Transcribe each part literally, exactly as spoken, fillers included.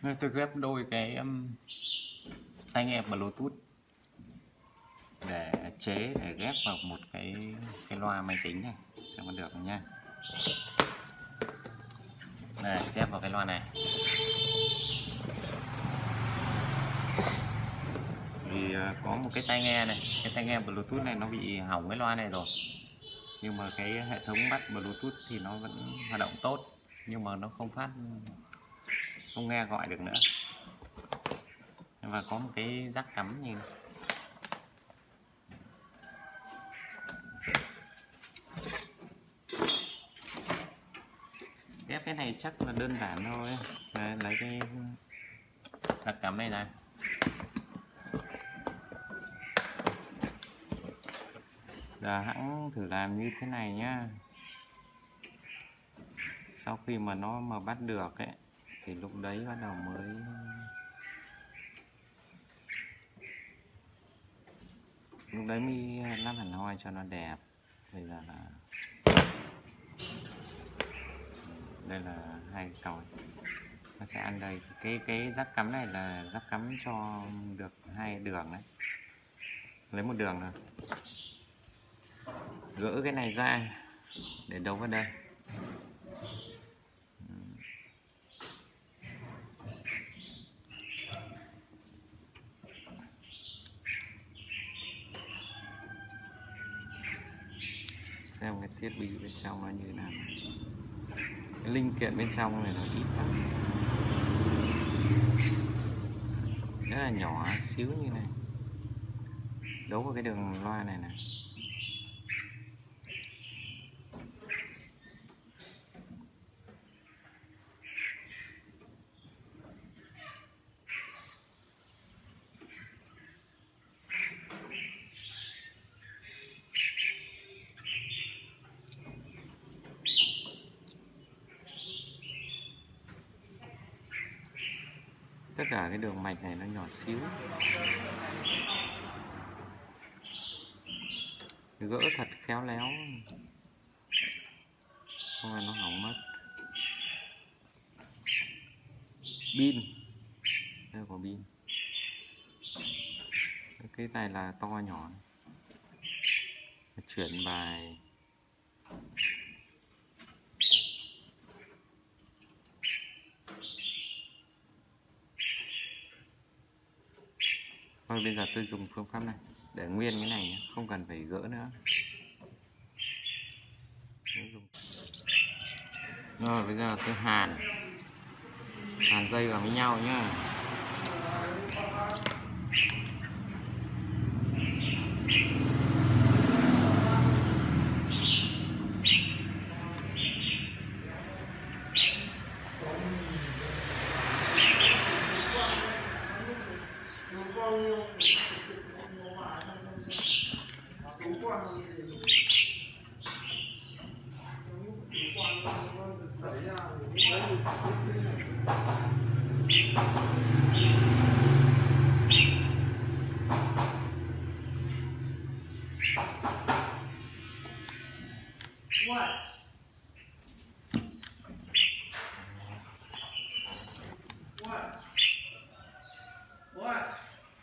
Nên tôi ghép đôi cái um, tai nghe Bluetooth để chế để ghép vào một cái cái loa máy tính này xem có được không nha. Đây, ghép vào cái loa này. Vì uh, có một cái tai nghe này, cái tai nghe Bluetooth này nó bị hỏng cái loa này rồi. Nhưng mà cái hệ thống bắt Bluetooth thì nó vẫn hoạt động tốt, nhưng mà nó không phát, không nghe gọi được nữa. Và có một cái jack cắm như này. Ghép cái này chắc là đơn giản thôi. Đấy, lấy cái jack cắm này ra. Giờ hãng thử làm như thế này nhá. Sau khi mà nó mà bắt được ấy thì lúc đấy bắt đầu mới lúc đấy mới lắp hẳn hoi cho nó đẹp. Bây giờ là đây là hai cầu nó sẽ ăn đây. Cái cái jack cắm này là jack cắm cho được hai đường đấy. Lấy một đường rồi gỡ cái này ra để đấu vào đây. Xem cái thiết bị bên trong nó như thế nào. Cái linh kiện bên trong này nó ít lắm, rất là nhỏ xíu như này, đấu vào cái đường loa này này. Tất cả cái đường mạch này nó nhỏ xíu, gỡ thật khéo léo không là nó hỏng mất. Pin, đây có pin. Cái này là to nhỏ, chuyển bài thôi. Bây giờ tôi dùng phương pháp này để nguyên cái này nhé, không cần phải gỡ nữa. Rồi bây giờ tôi hàn hàn dây vào với nhau nhá. What? What? What?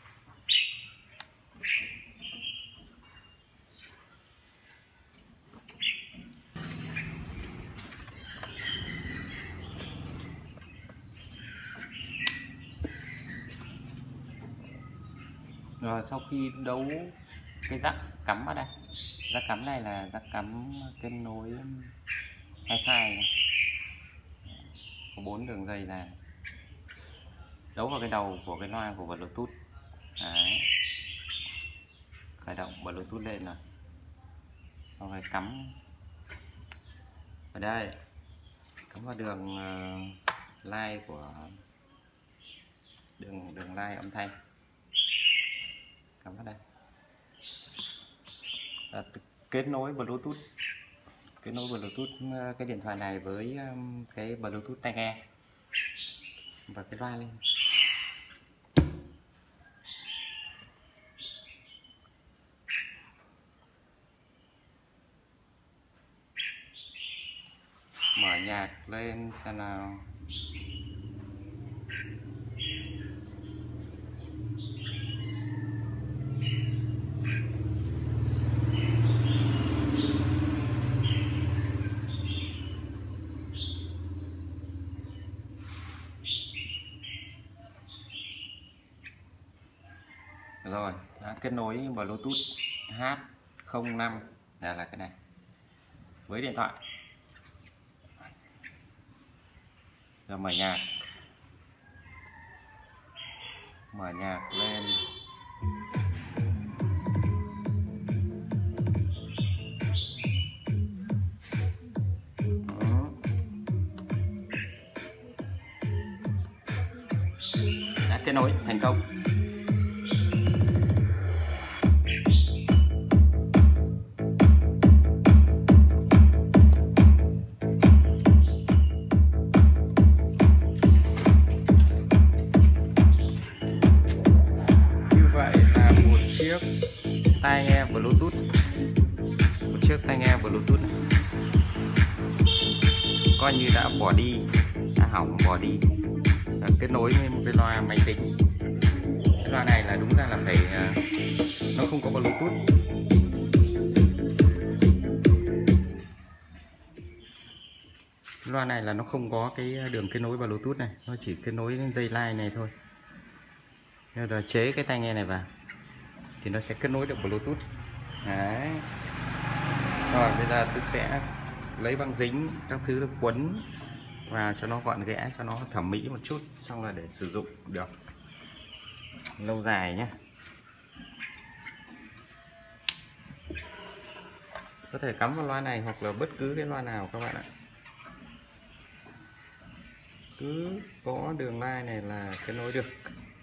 Rồi sau khi đấu cái jack cắm vào đây, jack cắm này là jack cắm kết nối hi-fi, có bốn đường dây này đấu vào cái đầu của cái loa của Bluetooth. Đấy, khởi động Bluetooth lên rồi, xong rồi cắm ở đây, cắm vào đường uh, line của đường đường line âm thanh, cắm vào đây. À, kết nối Bluetooth, kết nối Bluetooth cái điện thoại này với um, cái Bluetooth tai nghe và cái loa lên. Mở nhạc lên xem nào. rồi, đã kết nối Bluetooth H không năm là là cái này với điện thoại. Rồi mở nhạc, mở nhạc lên. Đã kết nối thành công. Chiếc tai nghe Bluetooth, một chiếc tai nghe Bluetooth này coi như đã bỏ đi, đã hỏng bỏ đi, đã kết nối với một cái loa máy tính. Cái loa này là đúng ra là phải, nó không có Bluetooth. Loa này là nó không có cái đường kết nối Bluetooth này, nó chỉ kết nối đến dây line này thôi. Nên là chế cái tai nghe này vào thì nó sẽ kết nối được Bluetooth. Đấy. Rồi bây giờ tôi sẽ lấy băng dính các thứ được quấn vào cho nó gọn ghẽ, cho nó thẩm mỹ một chút, xong là để sử dụng được lâu dài nhé. Có thể cắm vào loa này hoặc là bất cứ cái loa nào các bạn ạ. Cứ có đường line này là kết nối được.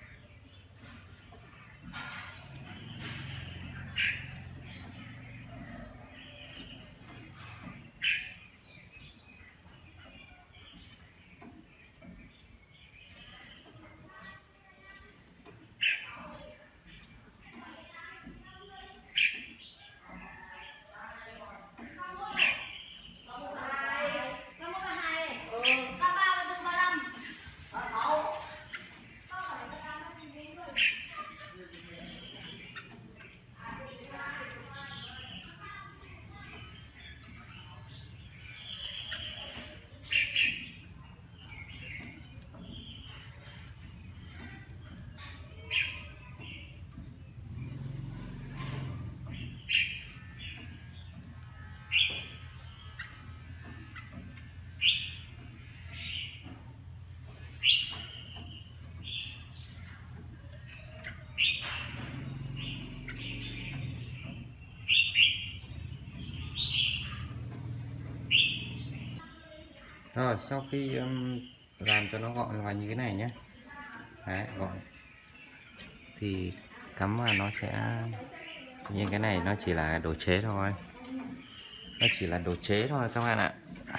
Rồi sau khi um, làm cho nó gọn vào như thế này nhé. Đấy, gọn thì cắm vào nó sẽ như cái này, nó chỉ là đồ chế thôi, nó chỉ là đồ chế thôi các bạn ạ.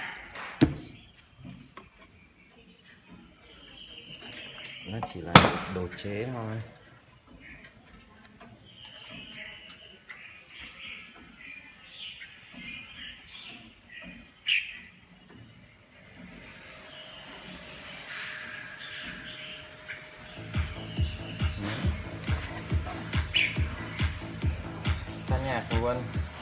Nó chỉ là đồ chế thôi. Sáng nhạc luôn.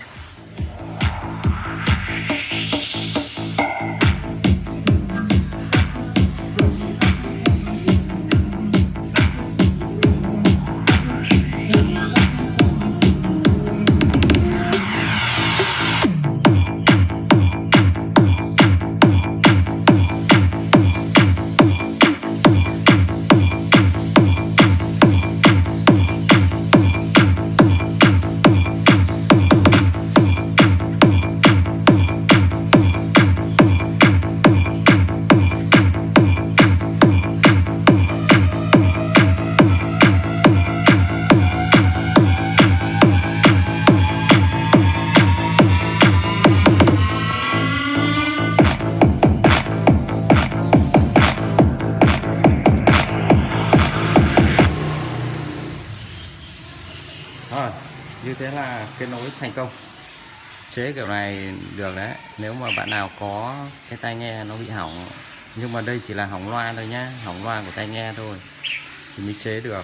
Rồi, như thế là kết nối thành công. Chế kiểu này được đấy. Nếu mà bạn nào có cái tai nghe nó bị hỏng, nhưng mà đây chỉ là hỏng loa thôi nhá, hỏng loa của tai nghe thôi thì mới chế được.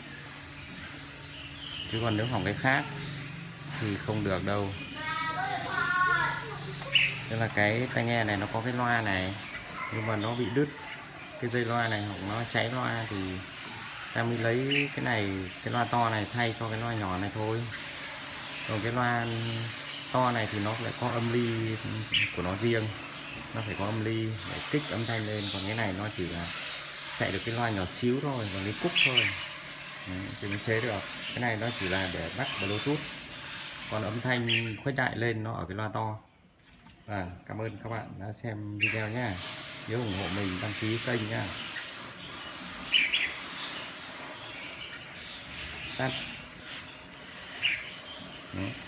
Chứ còn nếu hỏng cái khác thì không được đâu. Tức là cái tai nghe này nó có cái loa này, nhưng mà nó bị đứt cái dây loa này, hoặc nó cháy loa thì ta mới lấy cái này, cái loa to này thay cho cái loa nhỏ này thôi. Còn cái loa to này thì nó lại có âm ly của nó riêng, nó phải có âm ly để kích âm thanh lên. Còn cái này nó chỉ là chạy được cái loa nhỏ xíu thôi và cái cúc thôi. Đấy, thì mới chế được. Cái này nó chỉ là để bắt Bluetooth, còn âm thanh khuếch đại lên nó ở cái loa to. À, cảm ơn các bạn đã xem video nhé, nhớ ủng hộ mình, đăng ký kênh nhá. Tắt. Đấy.